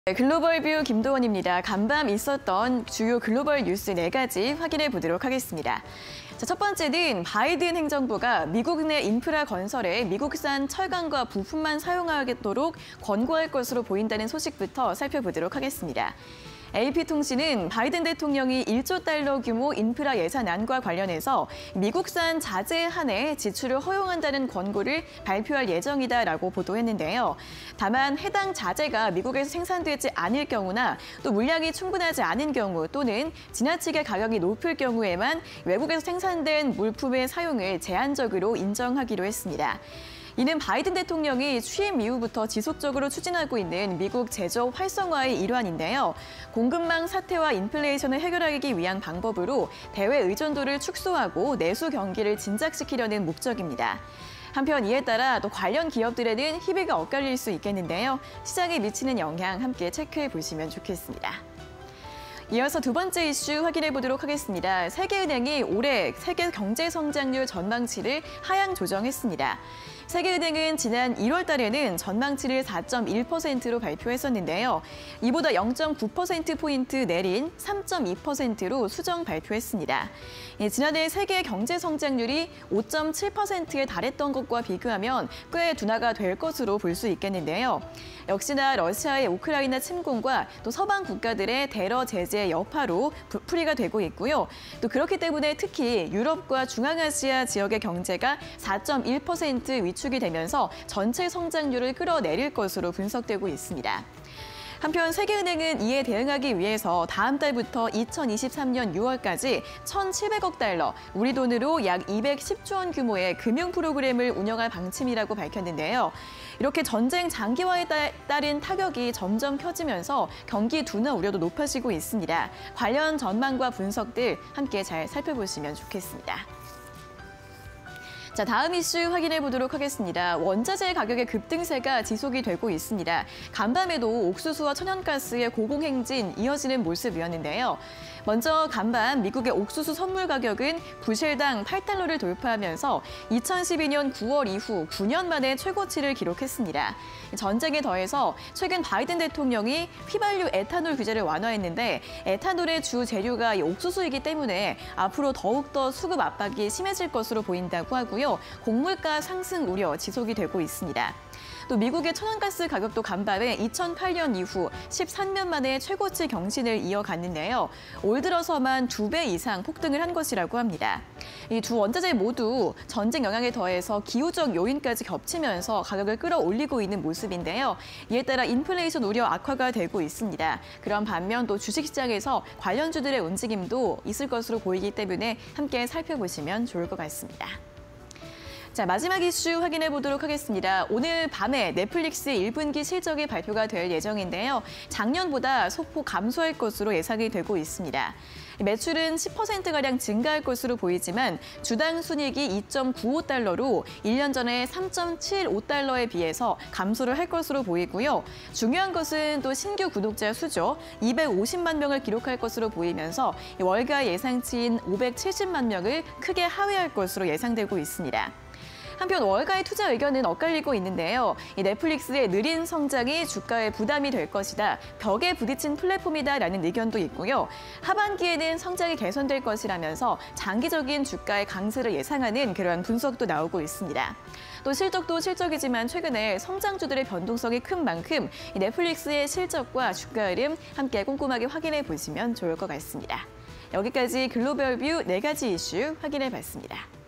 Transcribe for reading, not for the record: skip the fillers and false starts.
네, 글로벌 뷰 김도원입니다. 간밤 있었던 주요 글로벌 뉴스 4가지 확인해 보도록 하겠습니다. 자, 첫 번째는 바이든 행정부가 미국 내 인프라 건설에 미국산 철강과 부품만 사용하도록 권고할 것으로 보인다는 소식부터 살펴보도록 하겠습니다. AP통신은 바이든 대통령이 1조 달러 규모 인프라 예산안과 관련해서 미국산 자재에 한해 지출을 허용한다는 권고를 발표할 예정이다라고 보도했는데요. 다만 해당 자재가 미국에서 생산되지 않을 경우나 또 물량이 충분하지 않은 경우 또는 지나치게 가격이 높을 경우에만 외국에서 생산된 물품의 사용을 제한적으로 인정하기로 했습니다. 이는 바이든 대통령이 취임 이후부터 지속적으로 추진하고 있는 미국 제조업 활성화의 일환인데요. 공급망 사태와 인플레이션을 해결하기 위한 방법으로 대외 의존도를 축소하고 내수 경기를 진작시키려는 목적입니다. 한편 이에 따라 또 관련 기업들에는 희비가 엇갈릴 수 있겠는데요. 시장에 미치는 영향 함께 체크해 보시면 좋겠습니다. 이어서 두 번째 이슈 확인해 보도록 하겠습니다. 세계은행이 올해 세계 경제 성장률 전망치를 하향 조정했습니다. 세계은행은 지난 1월 달에는 전망치를 4.1%로 발표했었는데요. 이보다 0.9%포인트 내린 3.2%로 수정 발표했습니다. 지난해 세계 경제 성장률이 5.7%에 달했던 것과 비교하면 꽤 둔화가 될 것으로 볼 수 있겠는데요. 역시나 러시아의 우크라이나 침공과 또 서방 국가들의 대러 제재 여파로 풀이가 되고 있고요. 또 그렇기 때문에 특히 유럽과 중앙아시아 지역의 경제가 4.1% 위축이 되면서 전체 성장률을 끌어내릴 것으로 분석되고 있습니다. 한편 세계은행은 이에 대응하기 위해서 다음 달부터 2023년 6월까지 1,700억 달러, 우리 돈으로 약 210조 원 규모의 금융 프로그램을 운영할 방침이라고 밝혔는데요. 이렇게 전쟁 장기화에 따른 타격이 점점 커지면서 경기 둔화 우려도 높아지고 있습니다. 관련 전망과 분석들 함께 잘 살펴보시면 좋겠습니다. 자, 다음 이슈 확인해 보도록 하겠습니다. 원자재 가격의 급등세가 지속이 되고 있습니다. 간밤에도 옥수수와 천연가스의 고공행진 이어지는 모습이었는데요. 먼저 간밤 미국의 옥수수 선물 가격은 부실당 8달러를 돌파하면서 2012년 9월 이후 9년 만에 최고치를 기록했습니다. 전쟁에 더해서 최근 바이든 대통령이 휘발유 에탄올 규제를 완화했는데 에탄올의 주 재료가 이 옥수수이기 때문에 앞으로 더욱더 수급 압박이 심해질 것으로 보인다고 하고요. 곡물가 상승 우려 지속이 되고 있습니다. 또 미국의 천연가스 가격도 간밤에 2008년 이후 13년 만에 최고치 경신을 이어갔는데요. 올 들어서만 2배 이상 폭등을 한 것이라고 합니다. 이 두 원자재 모두 전쟁 영향에 더해서 기후적 요인까지 겹치면서 가격을 끌어올리고 있는 모습인데요. 이에 따라 인플레이션 우려 악화가 되고 있습니다. 그런 반면 또 주식시장에서 관련주들의 움직임도 있을 것으로 보이기 때문에 함께 살펴보시면 좋을 것 같습니다. 자, 마지막 이슈 확인해 보도록 하겠습니다. 오늘 밤에 넷플릭스 1분기 실적이 발표가 될 예정인데요. 작년보다 소폭 감소할 것으로 예상이 되고 있습니다. 매출은 10%가량 증가할 것으로 보이지만 주당 순이익이 2.95달러로 1년 전에 3.75달러에 비해서 감소를 할 것으로 보이고요. 중요한 것은 또 신규 구독자 수죠. 250만 명을 기록할 것으로 보이면서 월가 예상치인 570만 명을 크게 하회할 것으로 예상되고 있습니다. 한편 월가의 투자 의견은 엇갈리고 있는데요. 이 넷플릭스의 느린 성장이 주가에 부담이 될 것이다. 벽에 부딪힌 플랫폼이다라는 의견도 있고요. 하반기에는 성장이 개선될 것이라면서 장기적인 주가의 강세를 예상하는 그런 분석도 나오고 있습니다. 또 실적도 실적이지만 최근에 성장주들의 변동성이 큰 만큼 이 넷플릭스의 실적과 주가 흐름 함께 꼼꼼하게 확인해 보시면 좋을 것 같습니다. 여기까지 글로벌 뷰 4가지 이슈 확인해 봤습니다.